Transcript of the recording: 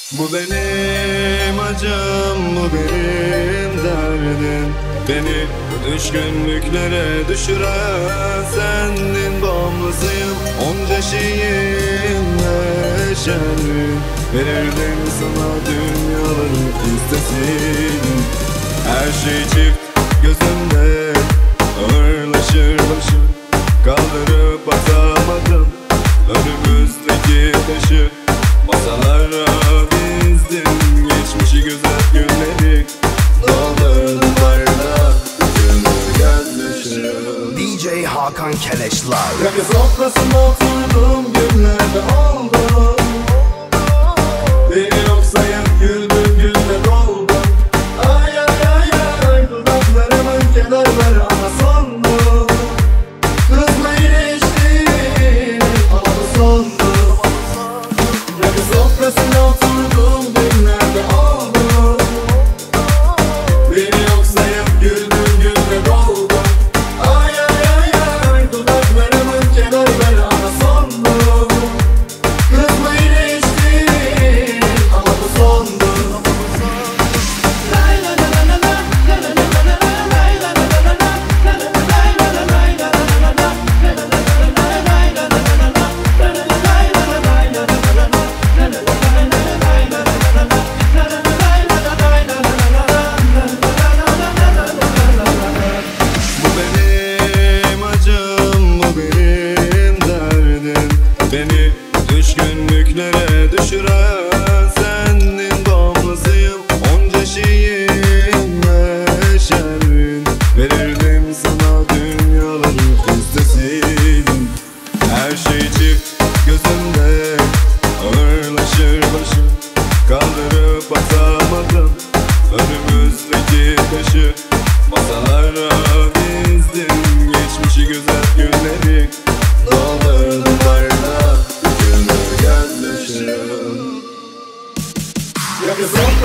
Bu benim acım, bu benim derdim. Beni düşkünlüklere düşüren sendin, bağımlısıyım onca şeyin ve şerrin. Verirdim sana dünyaları istesin. Her şey çift gözümde ağırlaşır başım. Kaldırıp atamadım önümüzdeki taşı. Masalara dizdim geçmişi güzel günleri. Dağların duvarına gönül gözyaşım. DJ Hakan Keleşler. Rakı sofrasına oturdum günlerde oldu. Beni yok sayıp güldüm günde doldu. Ay ay ay ay, dudaklarımın kenarları ana sondu. Kızma yine içtim ama bu sondu. Rakı sofrasına oturdum günlerde oldu. Beni yok sayıp güldüm günde doldu. Ay ay ay ay, dudaklarımın kenarları ana sondu. Kızma yine içtim ama bu sondu. Bu benim acım, bu benim derdim. Beni düşkünlüklere düşüren sendin, bağımlısıyım onca şeyin ve şerrin. Verirdim sana dünyaları istesin. Her şey çift gözümde ağırlaşır başım. Kaldırıp atamadım önümüzdeki taşı. Masalara dizdim geçmişi güzel günleri. Dağların duvarına gönül gözyaşım. Yakasın